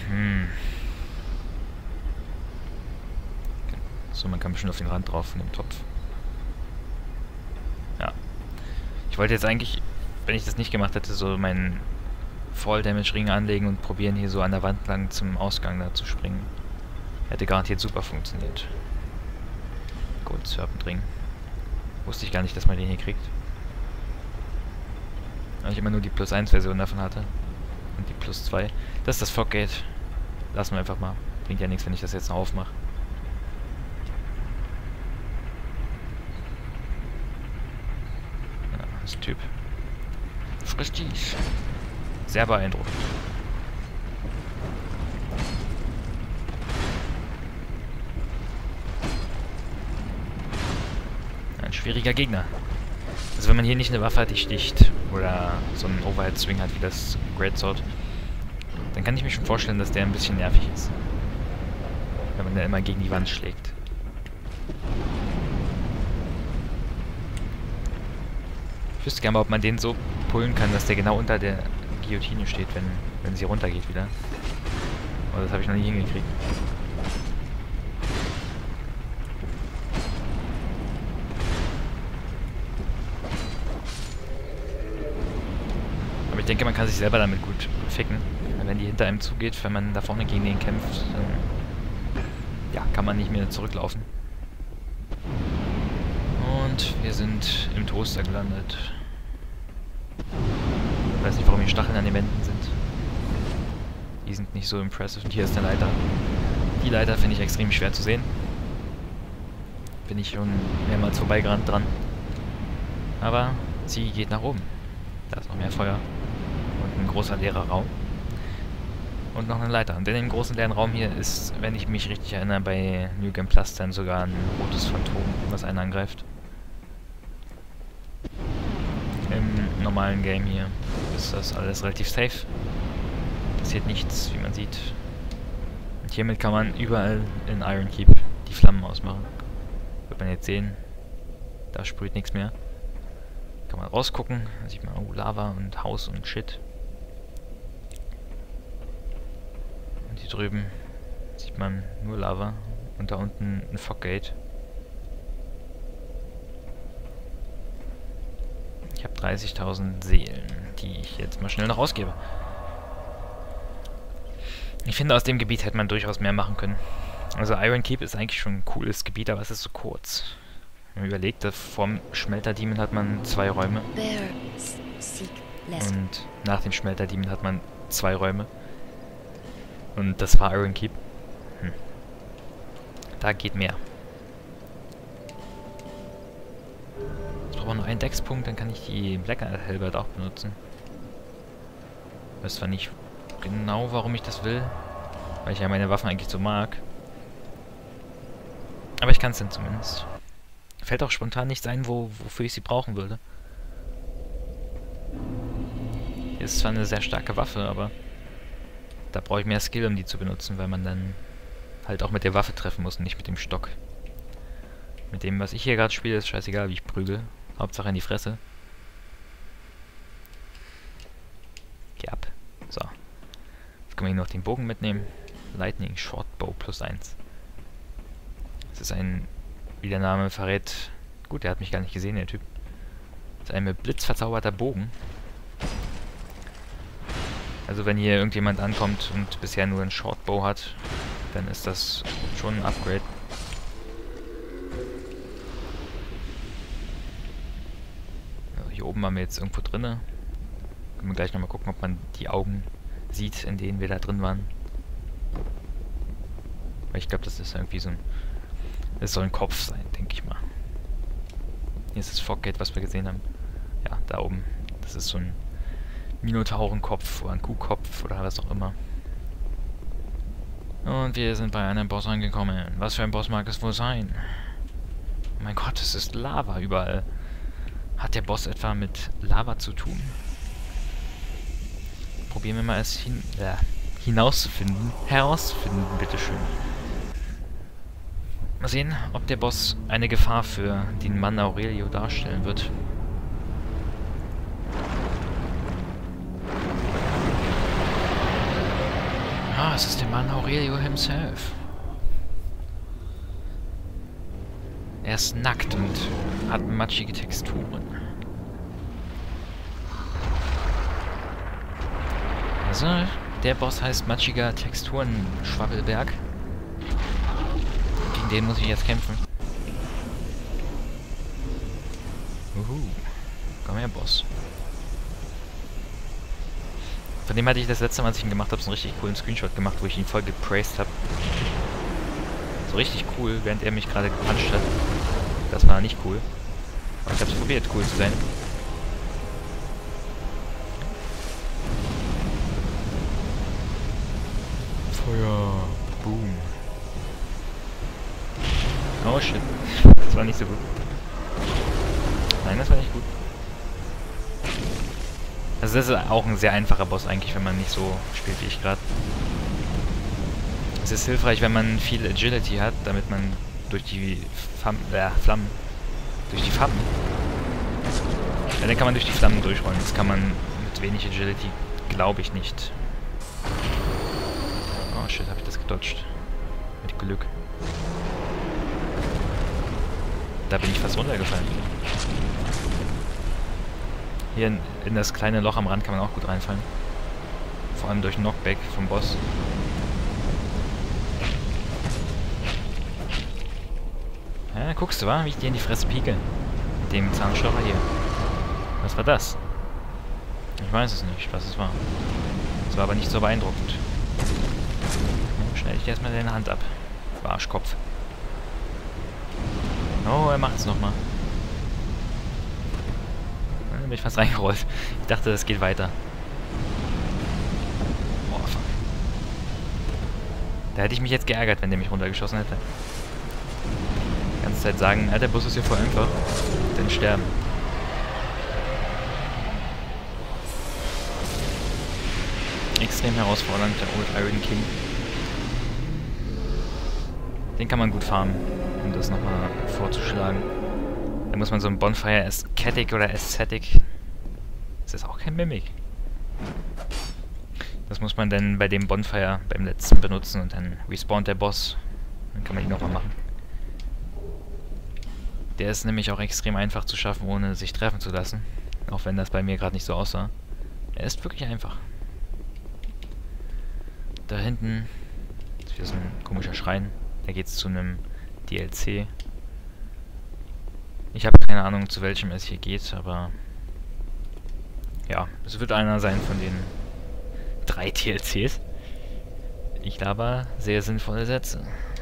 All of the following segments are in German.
So, man kann bestimmt auf den Rand drauf von dem Topf. Ja. Ich wollte jetzt eigentlich, wenn ich das nicht gemacht hätte, so meinen Fall Damage Ring anlegen und probieren, hier so an der Wand lang zum Ausgang da zu springen. Hätte garantiert super funktioniert. Gold Serpent Ring. Wusste ich gar nicht, dass man den hier kriegt. Weil ich immer nur die Plus 1 Version davon hatte. Und die Plus 2. Das ist das Foggate. Lassen wir einfach mal. Bringt ja nichts, wenn ich das jetzt noch aufmache. Ja, das ist ein Typ. Prestige. Sehr beeindruckend. Ein schwieriger Gegner. Also wenn man hier nicht eine Waffe hat, die sticht, oder so einen Overhead-Swing hat wie das Greatsword, dann kann ich mir schon vorstellen, dass der ein bisschen nervig ist. Wenn man da immer gegen die Wand schlägt. Ich wüsste gerne mal, ob man den so pullen kann, dass der genau unter der Guillotine steht, wenn sie runtergeht wieder. Aber das habe ich noch nie hingekriegt. Aber ich denke, man kann sich selber damit gut ficken. Wenn die hinter einem zugeht, wenn man da vorne gegen den kämpft, dann ja, kann man nicht mehr zurücklaufen. Und wir sind im Toaster gelandet. Ich weiß nicht, warum hier Stacheln an den Wänden sind. Die sind nicht so impressive. Und hier ist eine Leiter. Die Leiter finde ich extrem schwer zu sehen. Bin ich schon mehrmals vorbeigerannt dran. Aber sie geht nach oben. Da ist noch mehr Feuer. Und ein großer leerer Raum. Und noch eine Leiter. Und in dem großen leeren Raum hier ist, wenn ich mich richtig erinnere, bei New Game Plus dann sogar ein rotes Phantom, was einen angreift. Im normalen Game hier ist das alles relativ safe. Passiert nichts, wie man sieht. Und hiermit kann man überall in Iron Keep die Flammen ausmachen. Wird man jetzt sehen. Da sprüht nichts mehr. Kann man rausgucken. Da sieht man, oh, Lava und Haus und Shit. Und hier drüben sieht man nur Lava. Und da unten ein Foggate. Ich habe 30.000 Seelen, die ich jetzt mal schnell noch ausgebe. Ich finde, aus dem Gebiet hätte man durchaus mehr machen können. Also Iron Keep ist eigentlich schon ein cooles Gebiet, aber es ist so kurz. Wenn man überlegt, vorm Schmelter-Demon hat man 2 Räume. Und nach dem Schmelter-Demon hat man 2 Räume. Und das war Iron Keep. Da geht mehr. Jetzt brauchen wir noch einen Dex-Punkt, dann kann ich die Black Halberd auch benutzen. Ich weiß zwar nicht genau, warum ich das will, weil ich ja meine Waffen eigentlich so mag. Aber ich kann es dann zumindest. Fällt auch spontan nichts ein, wofür ich sie brauchen würde. Ist zwar eine sehr starke Waffe, aber da brauche ich mehr Skill, um die zu benutzen, weil man dann halt auch mit der Waffe treffen muss und nicht mit dem Stock. Mit dem, was ich hier gerade spiele, ist scheißegal, wie ich prügel. Hauptsache in die Fresse. Geh ab. So. Jetzt können wir hier noch den Bogen mitnehmen. Lightning Shortbow plus 1. Das ist ein, wie der Name verrät... Gut, der hat mich gar nicht gesehen, der Typ. Das ist ein mit Blitz verzauberter Bogen. Also wenn hier irgendjemand ankommt und bisher nur einen Shortbow hat, dann ist das schon ein Upgrade. Also hier oben haben wir jetzt irgendwo drinne. Können wir gleich nochmal gucken, ob man die Augen sieht, in denen wir da drin waren. Weil ich glaube, das ist irgendwie so ein... Es soll ein Kopf sein, denke ich mal. Hier ist das Foggate, was wir gesehen haben. Ja, da oben. Das ist so ein Minotaurenkopf oder ein Kuhkopf oder was auch immer. Und wir sind bei einem Boss angekommen. Was für ein Boss mag es wohl sein? Oh mein Gott, es ist Lava überall. Hat der Boss etwa mit Lava zu tun? Probieren wir mal es hinauszufinden. Herauszufinden, bitteschön. Mal sehen, ob der Boss eine Gefahr für den Mann Aurelio darstellen wird. Ah, es ist der Mann Aurelio himself. Er ist nackt und hat matschige Texturen. Also, der Boss heißt matschiger Texturen Schwabbelberg. Gegen den muss ich jetzt kämpfen. Komm her, Boss. Von dem hatte ich das letzte Mal, als ich ihn gemacht habe, so einen richtig coolen Screenshot gemacht, wo ich ihn voll gepraised habe. So richtig cool, während er mich gerade gepuncht hat. Das war nicht cool. Aber ich habe es probiert, cool zu sein. Feuer. Boom. Oh shit. Das war nicht so gut. Nein, das war nicht gut. Also das ist auch ein sehr einfacher Boss eigentlich, wenn man nicht so spielt wie ich gerade. Es ist hilfreich, wenn man viel Agility hat, damit man durch die Flammen... Durch die Flammen? Ja, dann kann man durch die Flammen durchrollen. Das kann man mit wenig Agility, glaube ich, nicht. Oh shit, habe ich das gedodged. Mit Glück. Da bin ich fast runtergefallen. Hier in das kleine Loch am Rand kann man auch gut reinfallen. Vor allem durch Knockback vom Boss. Ja, guckst du, wa? Wie ich dir in die Fresse pieke. Mit dem Zahnstocher hier. Was war das? Ich weiß es nicht, was es war. Es war aber nicht so beeindruckend. Ja, schneide ich dir erstmal deine Hand ab. Du Arschkopf. Oh, er macht's nochmal. Da bin ich fast reingerollt. Ich dachte, das geht weiter. Boah, fuck. Da hätte ich mich jetzt geärgert, wenn der mich runtergeschossen hätte. Die ganze Zeit sagen, der Bus ist hier voll einfach. Dann sterben. Extrem herausfordernd, der Old Iron King. Den kann man gut farmen, um das nochmal vorzuschlagen. Da muss man so ein Bonfire Aesthetic oder Aesthetic. Das ist auch kein Mimic. Das muss man dann bei dem Bonfire beim letzten benutzen und dann respawnt der Boss. Dann kann man ihn nochmal machen. Der ist nämlich auch extrem einfach zu schaffen, ohne sich treffen zu lassen. Auch wenn das bei mir gerade nicht so aussah. Er ist wirklich einfach. Da hinten ist wieder so ein komischer Schrein. Da geht es zu einem DLC. Ich habe keine Ahnung, zu welchem es hier geht, aber ja, es wird einer sein von den 3 DLCs. Ich laber sehr sinnvolle Sätze.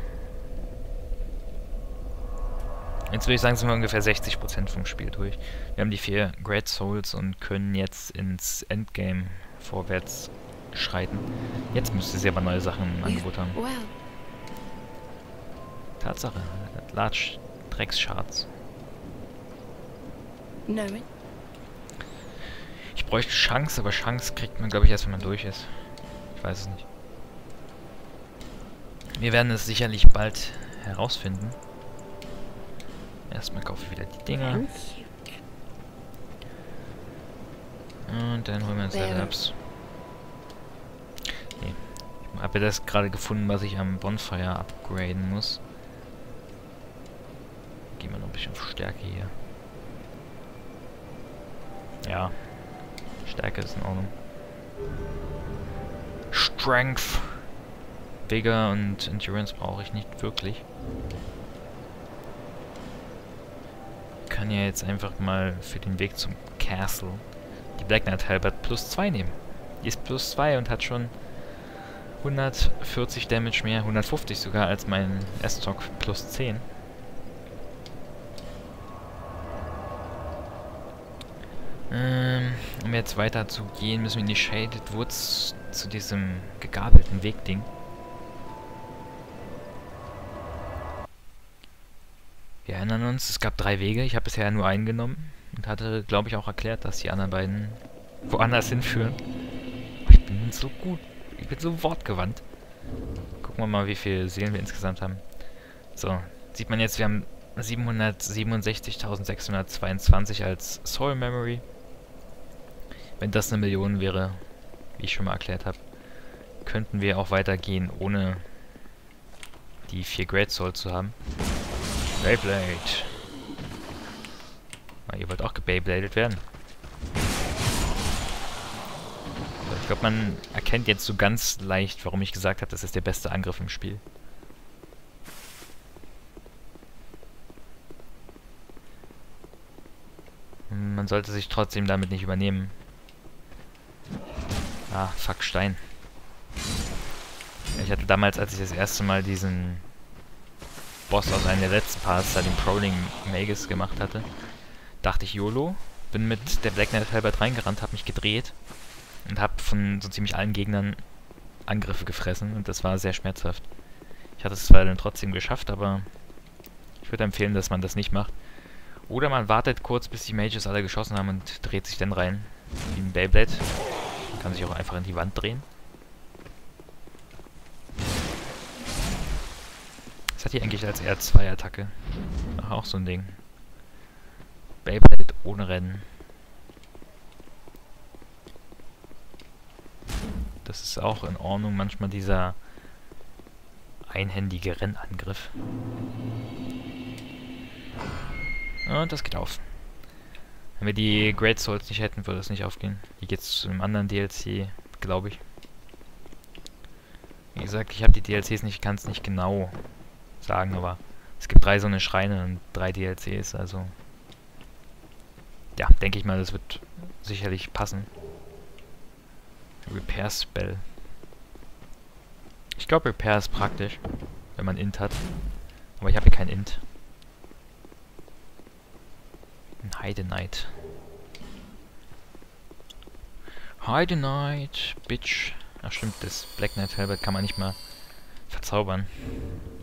Jetzt würde ich sagen, sind wir ungefähr 60% vom Spiel durch. Wir haben die 4 Great Souls und können jetzt ins Endgame vorwärts schreiten. Jetzt müsste sie aber neue Sachen im Angebot haben. Tatsache, Large Dreckscharts. Ich bräuchte Chance, aber Chance kriegt man, glaube ich, erst, wenn man durch ist. Ich weiß es nicht. Wir werden es sicherlich bald herausfinden. Erstmal kaufe ich wieder die Dinger. Und dann holen wir uns Level-Ups. Nee. Ich habe ja das gerade gefunden, was ich am Bonfire upgraden muss. Gehen wir noch ein bisschen auf Stärke hier. Ja. Stärke ist in Ordnung. Strength. Vigor und Endurance brauche ich nicht wirklich. Ich kann ja jetzt einfach mal für den Weg zum Castle die Black Knight Halberd plus 2 nehmen. Die ist plus 2 und hat schon 140 Damage mehr, 150 sogar als mein S-Stock plus 10. Um jetzt weiter zu gehen, müssen wir in die Shaded Woods zu diesem gegabelten Wegding. Wir erinnern uns, es gab 3 Wege. Ich habe bisher nur einen genommen und hatte, glaube ich, auch erklärt, dass die anderen beiden woanders hinführen. Ich bin so gut. Ich bin so wortgewandt. Gucken wir mal, wie viele Seelen wir insgesamt haben. So, sieht man jetzt, wir haben 767.622 als Soul Memory. Wenn das eine Million wäre, wie ich schon mal erklärt habe, könnten wir auch weitergehen, ohne die 4 Great Souls zu haben. Beyblade. Ah, ihr wollt auch gebeybladet werden. So, ich glaube, man erkennt jetzt so ganz leicht, warum ich gesagt habe, das ist der beste Angriff im Spiel. Man sollte sich trotzdem damit nicht übernehmen. Ah, fuck, Stein. Ich hatte damals, als ich das erste Mal diesen Boss aus einem der letzten Parts, da den Prowling Magus gemacht hatte, dachte ich YOLO, bin mit der Black Knight Halberd reingerannt, hab mich gedreht und hab von so ziemlich allen Gegnern Angriffe gefressen und das war sehr schmerzhaft. Ich hatte es zwar dann trotzdem geschafft, aber ich würde empfehlen, dass man das nicht macht. Oder man wartet kurz, bis die Mages alle geschossen haben und dreht sich dann rein. Wie ein Beyblade. Man kann sich auch einfach in die Wand drehen. Was hat die eigentlich als R2-Attacke? Ach, auch so ein Ding. Beyblade ohne Rennen. Das ist auch in Ordnung. Manchmal dieser einhändige Rennangriff. Und das geht auf. Wenn wir die Great Souls nicht hätten, würde das nicht aufgehen. Hier geht's zu einem anderen DLC, glaube ich. Wie gesagt, ich habe die DLCs nicht, kann es nicht genau sagen, aber es gibt 3 so eine Schreine und 3 DLCs, also ja, denke ich mal, das wird sicherlich passen. Repair Spell. Ich glaube, Repair ist praktisch, wenn man Int hat. Aber ich habe hier kein Int. Heide Knight. Heide Knight, Bitch. Ach stimmt, das Black Knight Halberd kann man nicht mal verzaubern.